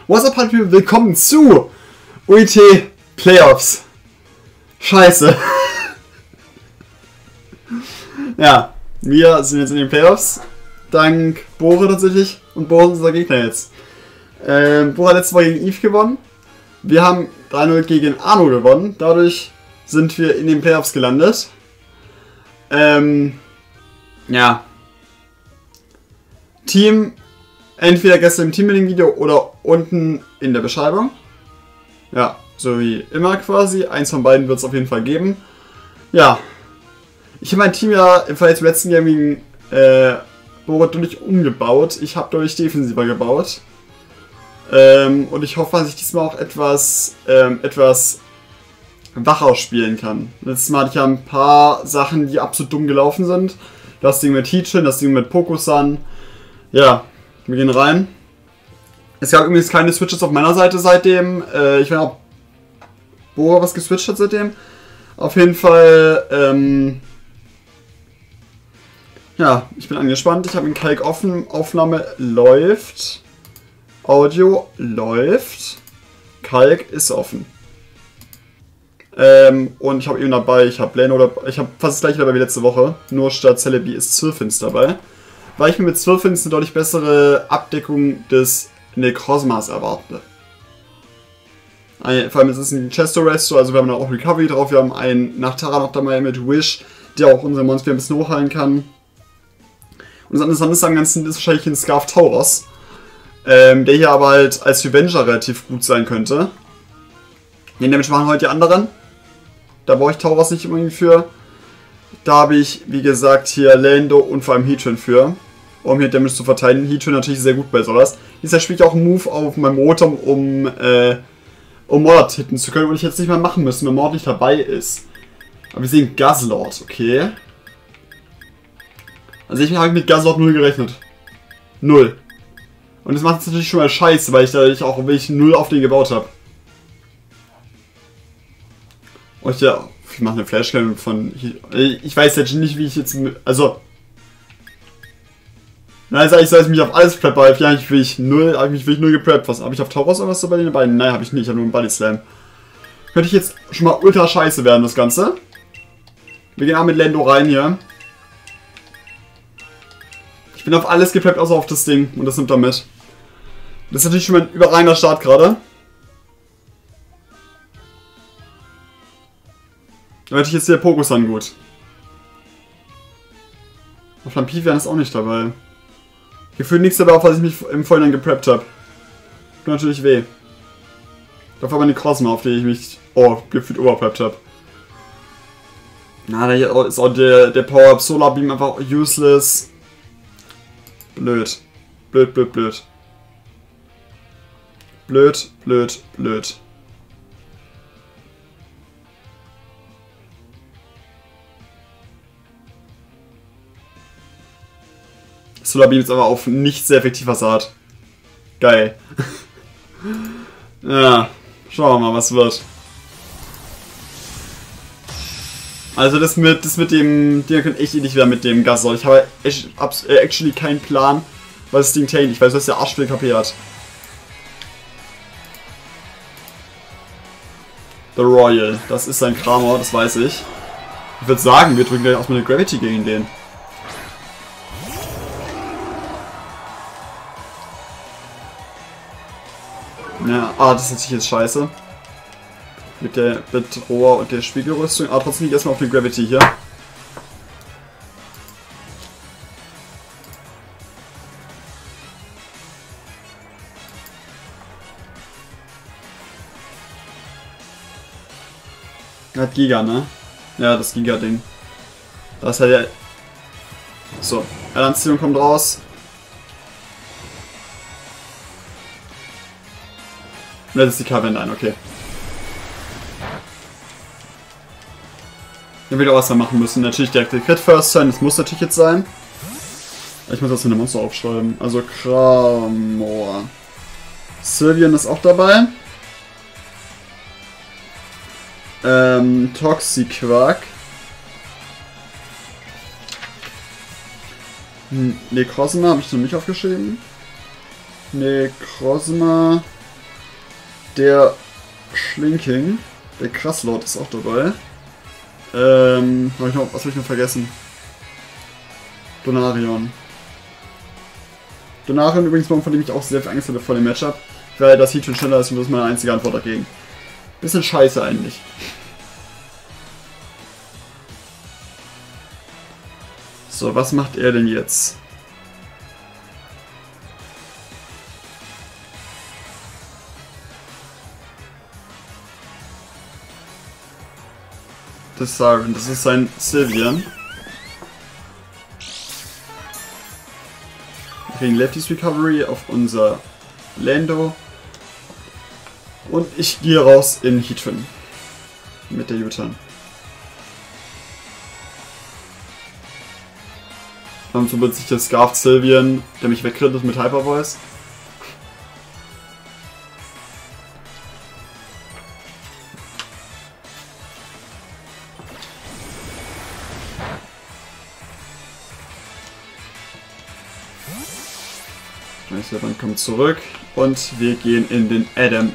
What's up, Leute? Willkommen zu UET Playoffs. Scheiße. Ja, wir sind jetzt in den Playoffs. Dank Bore tatsächlich. Und Bore ist unser Gegner jetzt. Bore hat letzte Woche gegen Eve gewonnen. Wir haben 3-0 gegen Arno gewonnen. Dadurch sind wir in den Playoffs gelandet. Ja. Team, entweder gestern im Teambuilding-Video oder unten in der Beschreibung. Ja, so wie immer quasi. Eins von beiden wird es auf jeden Fall geben. Ja. Ich habe mein Team ja im Vergleich zum letzten Game gegen Borat durch umgebaut. Ich habe durch defensiver gebaut. Und ich hoffe, dass ich diesmal auch etwas wacher spielen kann. Letztes Mal hatte ich ja ein paar Sachen, die absolut dumm gelaufen sind. Das Ding mit Heatchin, das Ding mit Pokusan. Ja, wir gehen rein. Es gab übrigens keine Switches auf meiner Seite seitdem. Ich weiß nicht, ob Bora was geswitcht hat seitdem. Auf jeden Fall, ja, ich bin angespannt. Ich habe den Kalk offen. Aufnahme läuft. Audio läuft. Kalk ist offen. Und ich habe eben dabei, ich habe Leno dabei, ich habe fast das gleiche dabei wie letzte Woche. Nur statt Celebi ist Zwölfins dabei. Weil ich mir mit Zwölfins eine deutlich bessere Abdeckung des Necrozmas erwarte. Vor allem ist es ein Chesto Resto, also wir haben da auch Recovery drauf. Wir haben einen Nachtara noch dabei mit Wish, der auch unsere Monster ein bisschen hochheilen kann. Und das Interessante am Ganzen ist wahrscheinlich ein Scarf Tauros. Der hier aber halt als Revenger relativ gut sein könnte. Den Damage machen heute die anderen. Da brauche ich Tauros nicht irgendwie für. Da habe ich, wie gesagt, hier Lando und vor allem Heatchin für. Um hier Damage zu verteidigen. Heatchin natürlich sehr gut bei sowas. Dieser spielt auch einen Move auf meinem Rotom, um Mord hitten zu können. Und ich jetzt nicht mehr machen müssen, wenn Mord nicht dabei ist. Aber wir sehen Guzzlord, okay. Also ich habe mit Guzzlord 0 gerechnet. 0. Und das macht es natürlich schon mal scheiße, weil ich dadurch auch wirklich 0 auf den gebaut habe. Und ja, ich mache eine Flashcam von... Ich weiß jetzt nicht, wie ich jetzt... Also... Nein, sag ich, soll ich mich auf alles preppen, aber ja, ich will ich 0, habe ich wirklich 0 gepreppt. Was, habe ich auf Tauros oder was so bei den beiden? Nein, habe ich nicht, ich habe nur einen Body Slam. Könnte ich jetzt schon mal ultra scheiße werden, das Ganze. Wir gehen auch mit Lando rein hier. Ich bin auf alles gepreppt, außer auf das Ding. Und das nimmt er mit. Das ist natürlich schon mal ein überragender Start gerade. Da hätte ich jetzt der Pokusan gut. Auf Lampivian ist auch nicht dabei. Gefühlt nichts dabei, auf was ich mich im Vorhinein gepreppt habe. Tut natürlich weh. Dafür aber eine Cosma, auf die ich mich gefühlt overpreppt habe. Na, da hier ist auch der Power-Up Solar Beam einfach useless. Blöd. Blöd, blöd, blöd. Blöd, blöd, blöd. Solar Beam ist aber auf nicht sehr effektiver Saat. Geil. Ja, schauen wir mal, was wird. Also das mit dem Ding könnte echt ähnlich werden mit dem Guzzlord. Ich habe actually keinen Plan, was das Ding tankt. Ich weiß, dass der Arsch viel KP hat. The Royal, das ist sein Kramer, das weiß ich. Ich würde sagen, wir drücken gleich auch mal eine Gravity gegen den. Ja, das ist natürlich jetzt scheiße. Mit der Bedroher und der Spiegelrüstung. Aber trotzdem nicht erstmal auf die Gravity hier. Er hat Giga, ne? Ja, das Giga-Ding. Da ist halt der... So, Erlandsziehung kommt raus. Und jetzt ist die K-Wende ein, okay. Dann wieder was wir machen müssen. Natürlich direkt der Crit First sein, das muss natürlich jetzt sein. Ich muss das in der Monster aufschreiben. Also Kramor. Sylvian ist auch dabei. Toxiquark. Necrozma habe ich noch nicht aufgeschrieben. Necrozma. der Schlinking. Der Krasslord ist auch dabei. Was habe ich noch vergessen? Donarion. Donarion übrigens, von dem ich auch sehr viel Angst hatte vor dem Matchup, weil das Heat schon schneller ist und das ist meine einzige Antwort dagegen. Bisschen scheiße eigentlich. So, was macht er denn jetzt? Das Siren, das ist sein Sylvian. Wir kriegen Lefty's Recovery auf unser Lando. Und ich gehe raus in Heatran. Mit der U-Turn. Dann so wird sich der Scarf Sylvian, der mich wegkrittet mit Hyper Voice. Dann kommt zurück und wir gehen in den Adam.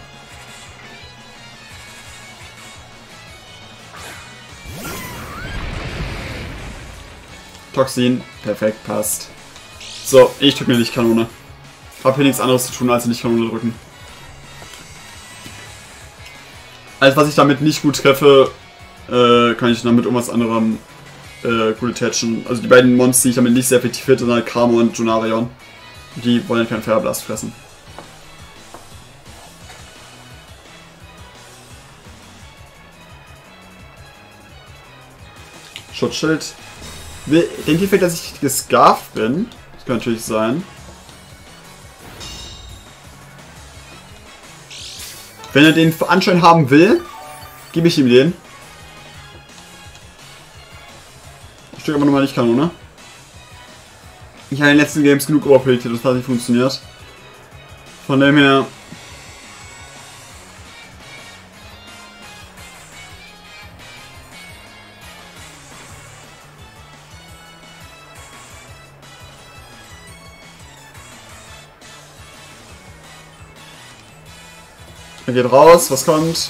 Toxin, perfekt, passt. So, ich drücke mir Lichtkanone. Hab hier nichts anderes zu tun, als Lichtkanone drücken. Alles, was ich damit nicht gut treffe, kann ich dann mit irgendwas anderem gut attachen. Also die beiden Monster, die ich damit nicht sehr effektiv hitte, sind halt Kamo und Donarion. Die wollen keinen Feuerblast fressen. Schutzschild. Denkt ihr vielleicht, dass ich gescarft bin? Das kann natürlich sein. Wenn er den Anschein haben will, gebe ich ihm den. Ich stecke aber nochmal nicht Kanone. Ich habe in den letzten Games genug overpredicted, das hat nicht funktioniert. Von dem her... Er geht raus, was kommt?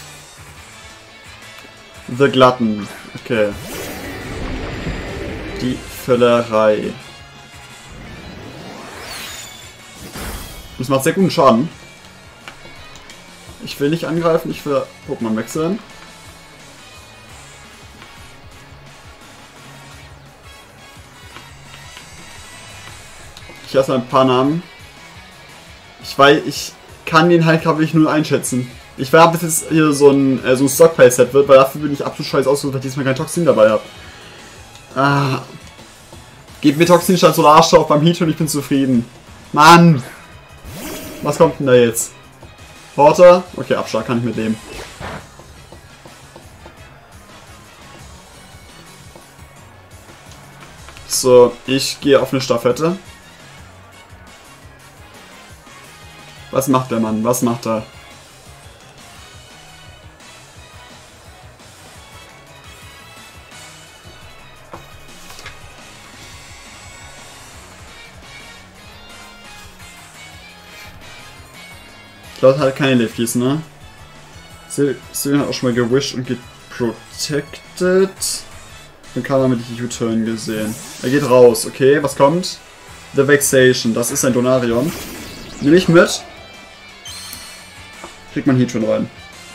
The Glutton. Okay. Die Völlerei. Das macht sehr guten Schaden. Ich will nicht angreifen, ich will Pokémon wechseln. Ich lasse mal ein paar Namen. Ich weiß, ich kann den halt gerade wirklich nur einschätzen. Ich werde bis jetzt hier so ein Stockpile-Set wird, weil dafür bin ich absolut scheiße ausgesucht, weil ich diesmal kein Toxin dabei habe. Ah. Gebt mir Toxin statt Solarstaub beim Heat und ich bin zufrieden. Mann! Was kommt denn da jetzt? Porter? Okay, Abschlag kann ich mitnehmen. So, ich gehe auf eine Staffette. Was macht der Mann? Was macht er? Ich glaube, er hat keine Lefties, ne? Sylvian hat auch schon mal gewished und geprotected. Dann kann man mit U-Turn gesehen. Er geht raus, okay, was kommt? The Vexation, das ist ein Donarion. Nehme ich mit. Kriegt man Heatran rein.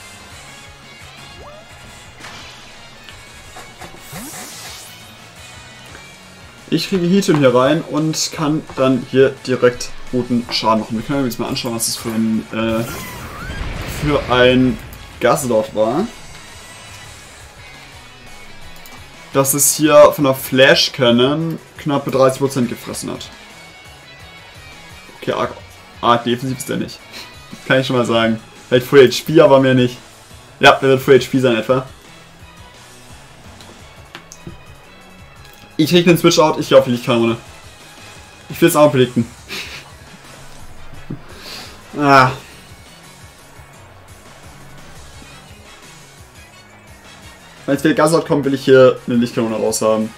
Ich kriege Heatran hier rein und kann dann hier direkt guten Schaden machen. Wir können uns mal anschauen, was das für ein Gaslord war. Dass es hier von der Flash Cannon knappe 30% gefressen hat. Okay, arg defensiv ist der nicht. Kann ich schon mal sagen. Vielleicht Full HP, aber mehr nicht. Ja, der wird Full HP sein etwa. Ich kriege den Switch out, ich gehe auf die Lichtkanone. Ich will es auch predikten. Ah. Wenn jetzt wieder Gaslord kommt, will ich hier eine Lichtkanone raus haben.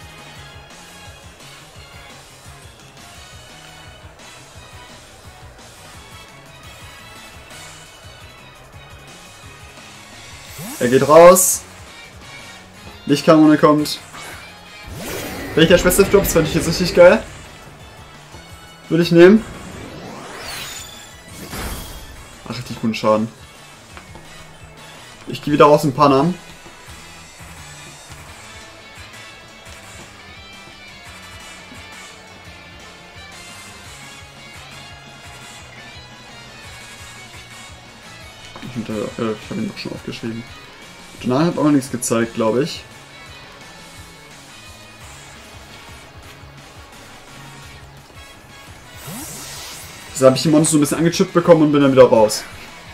Er geht raus. Lichtkanone kommt. Wenn ich der Schwester drops, fände ich jetzt richtig geil. Würde ich nehmen. Ach, richtig guten Schaden. Ich gehe wieder raus in Panam. Ich habe ihn doch schon aufgeschrieben. Journal hat auch noch nichts gezeigt, glaube ich. Also habe ich die Monster so ein bisschen angechippt bekommen und bin dann wieder raus.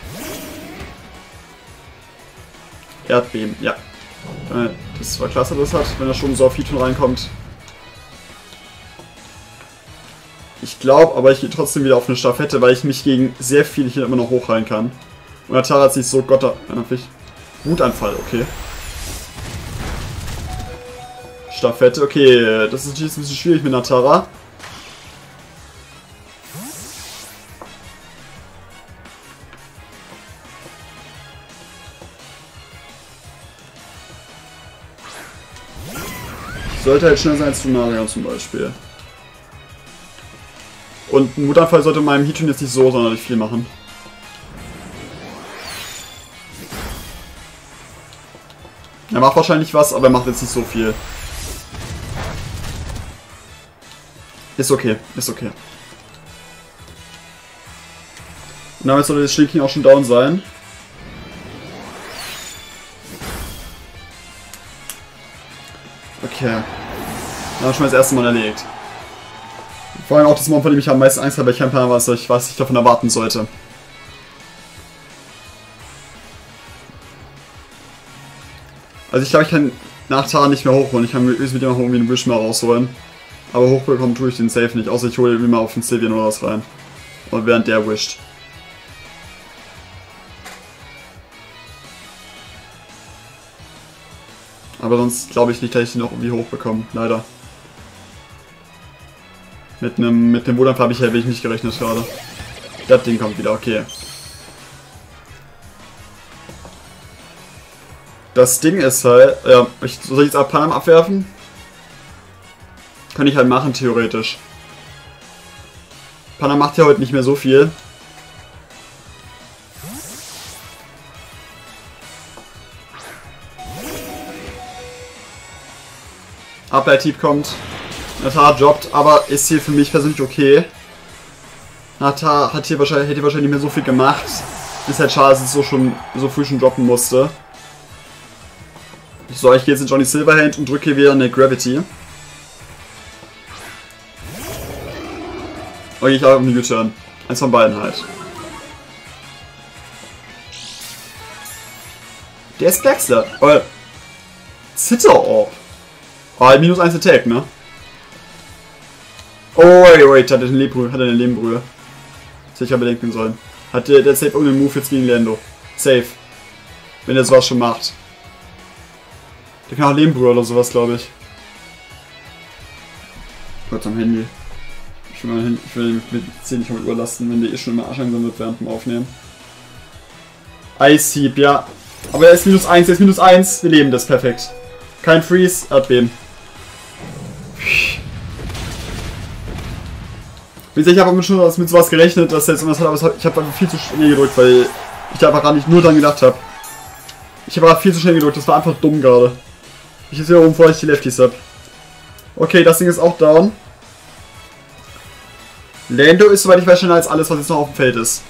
Erdbeben, ja. Das war klasse, das hat, wenn er schon so auf Hiton reinkommt. Ich glaube, aber ich gehe trotzdem wieder auf eine Staffette, weil ich mich gegen sehr viele hier immer noch hochheilen kann. Und Natara hat sich so Wutanfall, okay. Staffette, okay, das ist jetzt ein bisschen schwierig mit Natara. Ich sollte halt schneller sein als Lunarion zum Beispiel. Und ein Wutanfall sollte meinem Hiton jetzt nicht so sonderlich viel machen. Er macht wahrscheinlich was, aber er macht jetzt nicht so viel. Ist okay, ist okay. Und damit sollte das Schlinking auch schon down sein. Okay. Dann haben wir schon mal das erste Mal erledigt. Vor allem auch das Mon, von dem ich am meisten Angst habe, weil ich kein Plan weiß, was ich davon erwarten sollte. Also ich glaube, ich kann nach Tara nicht mehr hochholen. Ich kann mit dem auch irgendwie einen Wish mal rausholen. Aber hochbekommen tue ich den safe nicht, außer ich hole irgendwie mal auf den Sylvian oder was rein. Und während der wischt. Aber sonst glaube ich nicht, dass ich den noch irgendwie hochbekomme. Leider. Mit dem Wodanfall habe ich ja wirklich nicht gerechnet gerade. Das Ding kommt wieder, okay. Das Ding ist halt, ja, soll ich jetzt Panam abwerfen? Kann ich halt machen, theoretisch. Panam macht ja heute nicht mehr so viel. Ableithieb kommt. Natara droppt, aber ist hier für mich persönlich okay. Natara hat hier hätte wahrscheinlich nicht mehr so viel gemacht. Ist halt schade, dass es so früh schon droppen musste. So, ich gehe jetzt in Johnny Silverhand und drücke wieder eine Gravity. Okay, ich habe einen U-Turn. Eins von beiden halt. Der ist Blackstar. Oh, Zitter-Orb. Oh, -1 Attack, ne? Oh, wait, hat er eine Lebenbrühe. Das hätte ich ja bedenken sollen. Hat der safe irgendeinen Move jetzt gegen Lando. Safe. Wenn er sowas schon macht. Der kann auch Lebenbrühe oder sowas, glaube ich. Gott am Handy. Ich will mit 10 nicht mal überlasten, wenn der eh schon immer Arsch langsam wird während dem Aufnehmen. Ice Heap, ja. Aber er ist -1, er ist -1. Wir leben das perfekt. Kein Freeze, Erdbeben. Ich habe schon mit sowas gerechnet, dass er jetzt irgendwas hat, aber ich habe einfach viel zu schnell gedrückt, weil ich da einfach gar nicht nur dran gedacht habe. Ich habe aber viel zu schnell gedrückt, das war einfach dumm gerade. Ich jetzt wieder oben, bevor ich die Lefties habe. Okay, das Ding ist auch down. Lando ist, soweit ich weiß, schneller als alles, was jetzt noch auf dem Feld ist.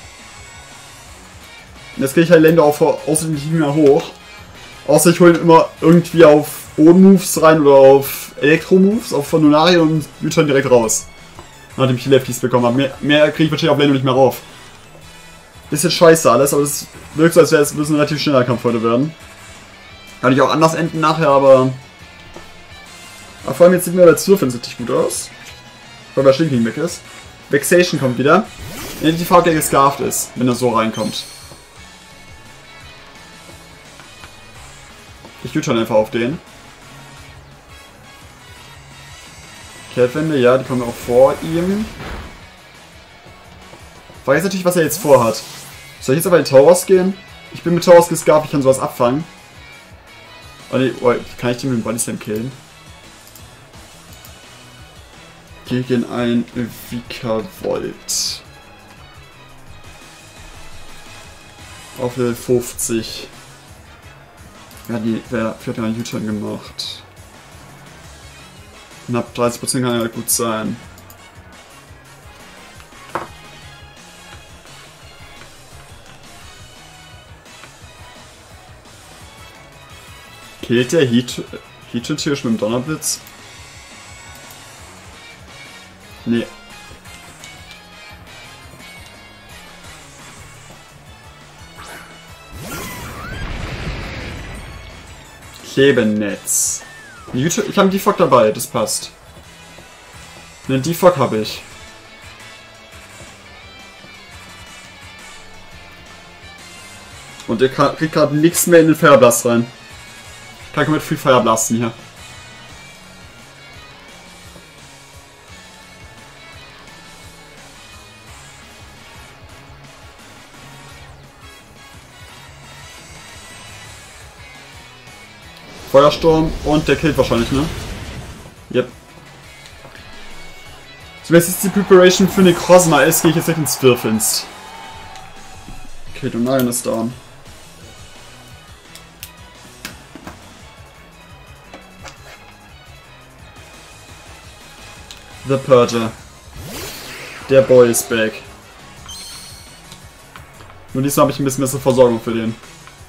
Und jetzt kriege ich halt Lando auch außerdem nicht mehr hoch. Außer ich hole ihn immer irgendwie auf Boden-Moves rein oder auf Elektro-Moves, auf von Lunarion und U-Turn direkt raus. Nachdem ich die Lefties bekommen habe. Mehr kriege ich wahrscheinlich auf Lando nicht mehr rauf. Bisschen scheiße alles, aber es wirkt so, als wäre es ein relativ schneller Kampf heute werden. Kann ich auch anders enden nachher, aber vor allem jetzt sieht mir bei Zurfin richtig gut aus. Weil der Schlinking weg ist. Vexation kommt wieder. Wenn die VG gescarft ist, wenn er so reinkommt. Ich tue schon einfach auf den. Kehrtwände, ja, die kommen auch vor ihm. Frage ist natürlich, was er jetzt vorhat. Soll ich jetzt aber in Tauros gehen? Ich bin mit Tauros gescarft, ich kann sowas abfangen. Oh ne, oh, kann ich den mit dem Body Slam killen? Gegen ein Vikavolt. Auf Level 50. Wer hat ja einen U-Turn gemacht? Knapp 30% kann ja gut sein. Killt der Heat-Tisch mit dem Donnerblitz? Nee. Klebennetz. Ich habe einen Defog dabei, das passt. Einen Defog habe ich. Und ihr kriegt gerade nichts mehr in den Fireblast rein. Kann ich mit viel Fireblasten hier. Feuersturm und der killt wahrscheinlich, ne? Yep. So, wenn es jetzt die Preparation für eine Necrozma ist, gehe ich jetzt nicht ins Wirfinst. Okay, Donarian ist down. The Purger. Der Boy ist back. Nur diesmal habe ich ein bisschen bessere Versorgung für den.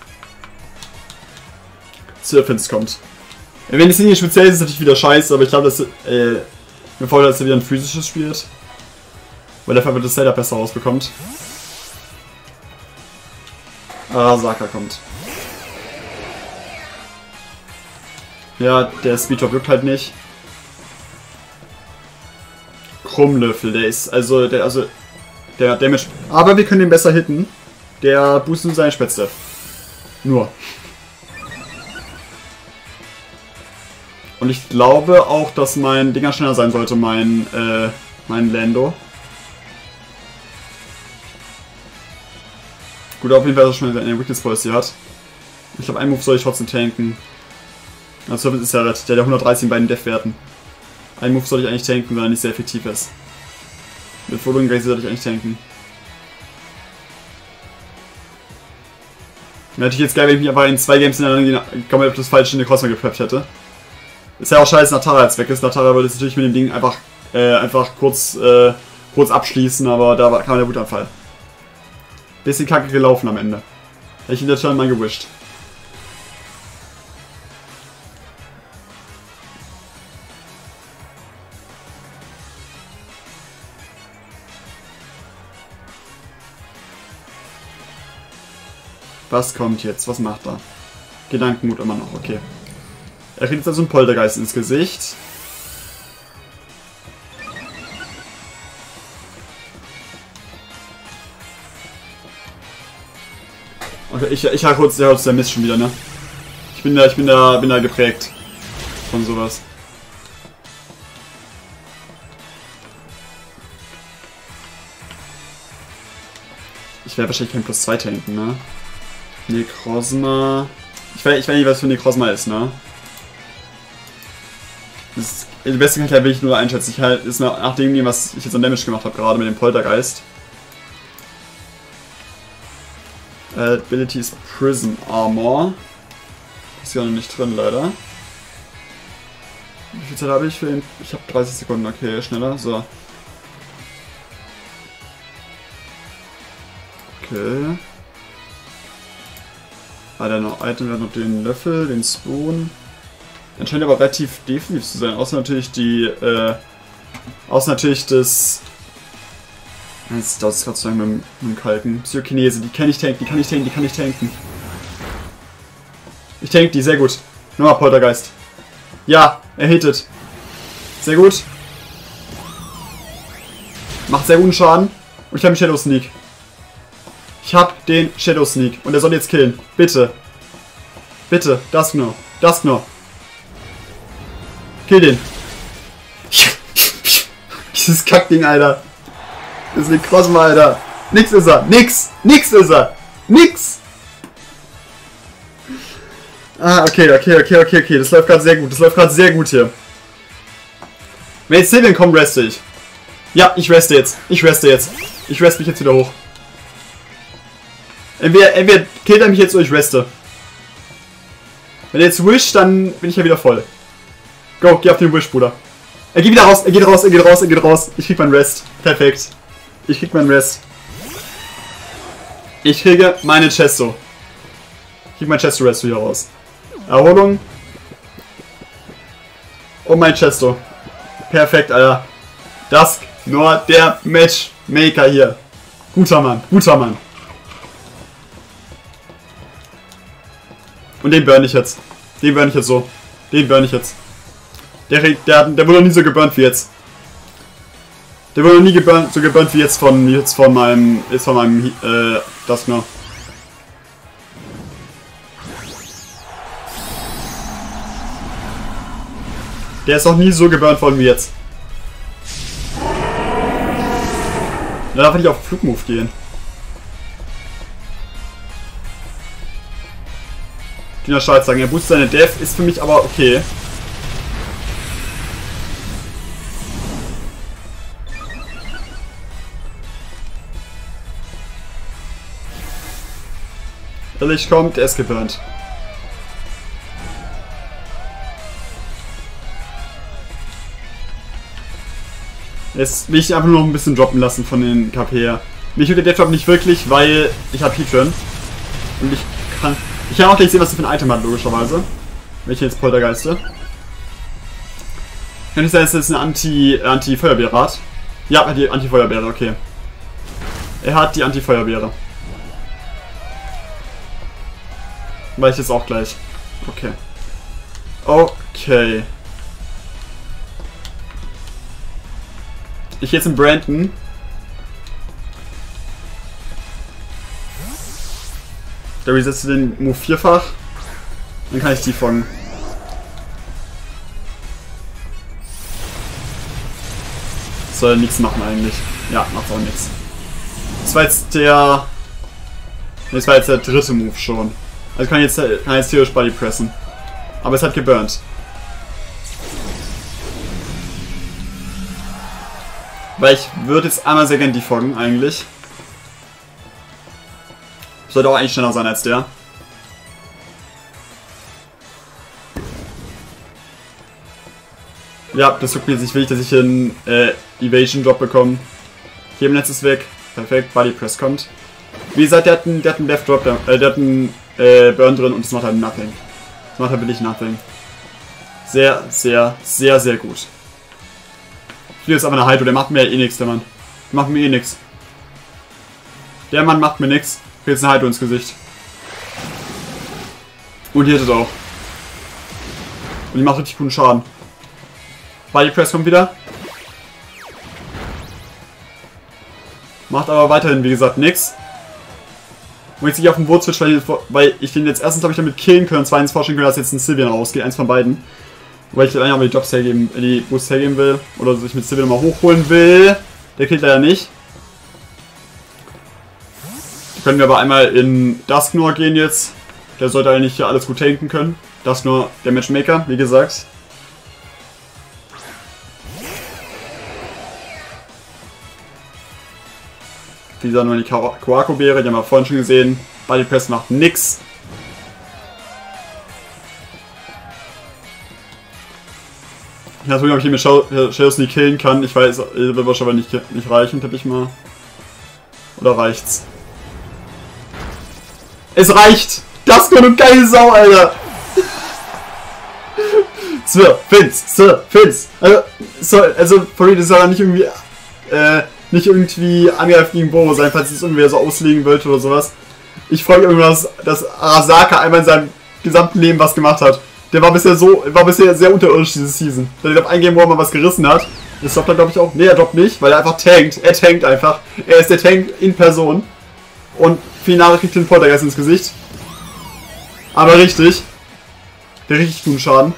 Zirfinst kommt. Wenn es nicht speziell ist, ist es natürlich wieder scheiße, aber ich glaube, dass mir vorher, dass er wieder ein physisches spielt. Weil der einfach das Setup besser rausbekommt. Saka kommt. Ja, der Speedrop wirkt halt nicht. Krummlöffel, der Damage. Aber wir können den besser hitten. Der boostet nur seinen Spätzle. Nur. Und ich glaube auch, dass mein Dinger schneller sein sollte, mein Lando. Gut, auf jeden Fall, dass er schon eine Weakness Policy hat. Ich glaube, einen Move soll ich trotzdem tanken. Also, ist ja der hat 130 in beiden Death-Werten. Einen Move soll ich eigentlich tanken, weil er nicht sehr effektiv ist. Mit Following Grace sollte ich eigentlich tanken. Wäre natürlich jetzt geil, wenn ich mich einfach in 2 Games komplett auf das falsche Necrozma gepreppt hätte. Ist ja auch scheiße, Natara jetzt weg ist. Natara würde es natürlich mit dem Ding einfach kurz abschließen, aber da kam der Wutanfall. Bisschen kacke gelaufen am Ende. Hätte ich in der Turn mal gewischt. Was kommt jetzt? Was macht er? Gedankenmut immer noch, okay. Er kriegt jetzt also einen Poltergeist ins Gesicht. Okay, ich habe kurz der Mist schon wieder, ne? Ich bin da geprägt von sowas. Ich werde wahrscheinlich kein Plus 2 tanken, ne? Necrozma. Ich weiß nicht, was für Necrozma ist, ne? Das beste kann ich halt wirklich nur einschätzen. Ich halt, ist nach dem, was ich jetzt an Damage gemacht habe, gerade mit dem Poltergeist. Ability ist Prism Armor. Ist ja noch nicht drin, leider. Wie viel Zeit habe ich für den? Ich habe 30 Sekunden, okay, schneller. So. Okay. Der noch Item hat noch den Löffel, den Spoon. Dann scheint aber relativ defensiv zu sein, außer natürlich das. Jetzt dauert es gerade so lange mit dem Kalken. Psychokinese, die kann ich tanken, die kann ich tanken. Ich tank die, sehr gut. Nochmal Poltergeist. Ja, er hittet. Sehr gut. Macht sehr guten Schaden. Und ich habe einen Shadow Sneak. Ich hab den Shadow Sneak und er soll jetzt killen. Bitte. Bitte. Das nur. Das nur. Kill den. Dieses Kackding, Alter. Das ist eine Necrozma, Alter. Nix ist er. Nix. Nix ist er. Nix. Ah, okay. Das läuft gerade sehr gut. Das läuft gerade sehr gut hier. Wenn jetzt Sylvian kommt, reste ich. Ja, ich reste jetzt. Ich reste mich jetzt wieder hoch. Entweder killt er mich jetzt oder ich reste. Wenn er jetzt Wish, dann bin ich ja wieder voll. Go, geh auf den Wish, Bruder. Er geht wieder raus, er geht raus. Ich krieg meinen Rest. Perfekt. Ich krieg meinen Rest. Ich kriege meine Chesto. Ich krieg mein Chesto Rest wieder raus. Erholung. Und mein Chesto. Perfekt, Alter. Das nur der Matchmaker hier. Guter Mann. Und den burn ich jetzt. Der wurde noch nie so geburnt wie jetzt. Der wurde noch nie so geburnt wie jetzt von meinem Dusknoir. Der ist noch nie so geburnt worden wie jetzt. Da darf ich auf Flugmove gehen. Dina Scheiß sagen, er boostet seine Death, ist für mich aber okay. Licht kommt, er ist geburnt. Jetzt will ich einfach nur noch ein bisschen droppen lassen von den KP her. Mich tut der Death Drop nicht wirklich, weil ich habe Heatran. Und ich kann auch gleich sehen, was er für ein Item hat, logischerweise. Welche jetzt Poltergeiste. Kann ich sagen, dass es eine Anti-Feuerbeere hat? Ja, die Anti-Feuerbeere, okay. Er hat die Anti-Feuerbeere. Weiß ich jetzt auch gleich. Okay. Okay. Ich jetzt in Brandon. Da resetzt den Move 4-fach. Dann kann ich die fangen. Soll nichts machen eigentlich. Ja, macht auch nichts. Das war jetzt der. Das war jetzt der dritte Move schon. Also kann jetzt theoretisch Body pressen. Aber es hat geburnt. Weil ich würde jetzt einmal sehr gerne defoggen eigentlich. Sollte auch eigentlich schneller sein als der. Ja, das tut mir jetzt nicht wichtig, dass ich einen Evasion Drop bekomme. Hier im Netz ist weg. Perfekt, Body Press kommt. Wie gesagt, der hat einen Death Drop, der hat einen Burn drin und das macht halt nothing. Das macht halt wirklich nothing. Sehr, sehr, sehr, sehr gut. Ich will jetzt aber eine Hydro, der macht mir ja eh nichts, der Mann. Der macht mir eh nichts. Der Mann macht mir nichts. Ich will jetzt eine Hydro ins Gesicht. Und hier ist es auch. Und die macht richtig guten Schaden. Body Press kommt wieder. Macht aber weiterhin, wie gesagt, nichts. Und jetzt gehe ich auf den Wurz-Switch, weil ich den jetzt erstens, glaube ich, damit killen können und zweitens vorstellen können, dass jetzt ein Sylvian rausgeht. Eins von beiden. Weil ich eigentlich auch mal die Jobs hergeben, die Boosts hergeben will. Oder sich mit Sylvian mal hochholen will. Der killt er ja nicht. Da können wir aber einmal in Dusknoir gehen jetzt. Der sollte eigentlich hier alles gut tanken können. Dusknoir, der Matchmaker, wie gesagt. Wie gesagt, nur die Koako-Beere, die haben wir vorhin schon gesehen. Body Press macht nix. Ich weiß nicht, ob ich hier mit Shadows nie killen kann. Ich weiß, wird wahrscheinlich nicht reichen, tippe ich mal. Oder reicht's? Es reicht! Das ist eine geile Sau, Alter! Sir Fins! Also, for real, das soll nicht irgendwie, angreifen gegen Bobo sein, falls es irgendwie so auslegen wollte oder sowas. Ich freue mich irgendwas, dass Arasaka einmal in seinem gesamten Leben was gemacht hat. Der war bisher sehr unterirdisch diese Season. Der hat ein Game, wo er mal was gerissen hat. Das droppt er, glaube ich, auch. Ne, er droppt nicht, weil er einfach tankt. Er tankt einfach. Er ist der Tank in Person. Und Finale kriegt den Poltergeist ins Gesicht. Aber richtig. Der richtig guten Schaden.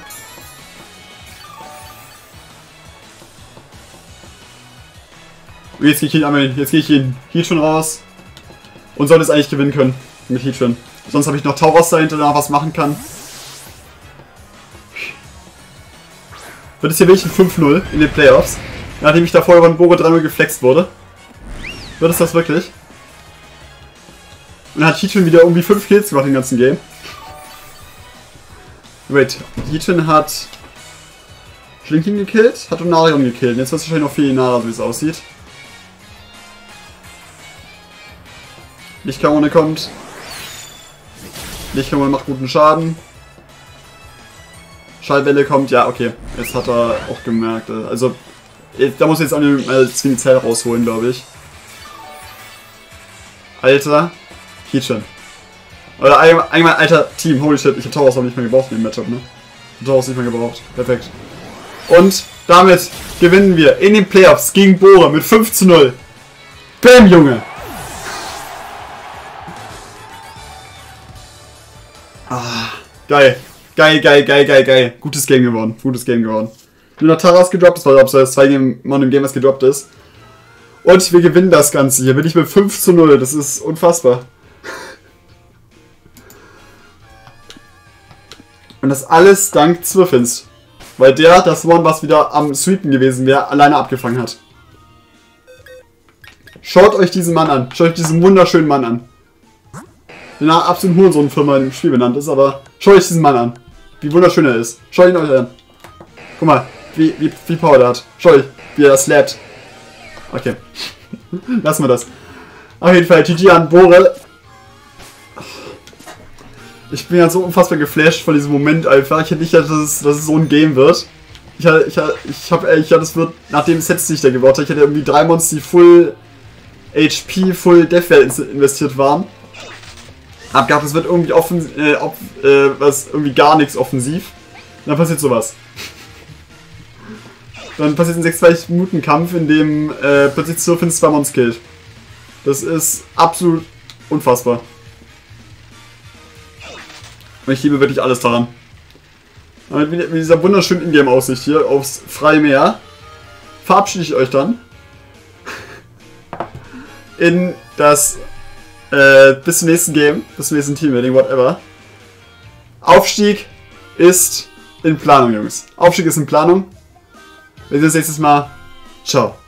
Und jetzt gehe ich in Heatran raus. Und sollte es eigentlich gewinnen können. Mit Heatran. Sonst habe ich noch Tauros dahinter, der noch was machen kann. Wird es hier wirklich ein 5-0 in den Playoffs? Nachdem ich da vorher von Bore 3-0 geflext wurde. Wird es das wirklich? Und dann hat Heatwin wieder irgendwie 5 Kills gemacht im ganzen Game. Wait, Heatwin hat Schlinking gekillt, hat Onarion gekillt. Jetzt wird es wahrscheinlich noch viel Inara, so wie es aussieht. Lichtkanone kommt. Lichtkanone macht guten Schaden. Schallwelle kommt, ja, okay. Jetzt hat er auch gemerkt. Also, da muss jetzt auch eine Zell rausholen, glaube ich. Alter, Heatwin. Oder allgemein, alter Team, holy shit, ich hab Tauros auch nicht mehr gebraucht in dem Matchup, ne? Ich hab Tauros nicht mehr gebraucht. Perfekt. Und damit gewinnen wir in den Playoffs gegen Bore mit 5:0. Bam, Junge! Ah, geil. Geil. Gutes Game gewonnen. Nur noch Taras gedroppt, das war das zweite Mal im Game, was gedroppt ist. Und wir gewinnen das Ganze hier. Bin ich mit 5:0. Das ist unfassbar. Und das alles dank Zwiffins. Weil der das One, was wieder am Sweepen gewesen wäre, alleine abgefangen hat. Schaut euch diesen Mann an. Schaut euch diesen wunderschönen Mann an. Der nach absolut Hurensohn-Firma im Spiel benannt ist, aber schaut euch diesen Mann an. Wie wunderschön er ist. Schaut ihn euch an. Guck mal, wie Power der hat. Schaut euch, wie er das slappt. Okay. Lassen wir das. Auf jeden Fall, GG an Bore. Ich bin ja so unfassbar geflasht von diesem Moment einfach. Ich hätte nicht gedacht, dass es so ein Game wird. Ich hab ehrlich gedacht, es wird, nachdem Sets nicht da gebaut hat, ich hatte irgendwie 3 Monster, die Full HP, Full Death investiert waren. Hab gedacht, es wird irgendwie was irgendwie gar nichts offensiv. Und dann passiert sowas. Dann passiert ein 6 Minuten Kampf, in dem plötzlich Zwiffins 2 Mons killt. Das ist absolut unfassbar. Und ich liebe wirklich alles daran. Und mit dieser wunderschönen Ingame-Aussicht hier aufs freie Meer verabschiede ich euch dann in das bis zum nächsten Game, bis zum nächsten Team-Meeting, whatever. Aufstieg ist in Planung, Jungs. Aufstieg ist in Planung. Wir sehen uns nächstes Mal. Ciao.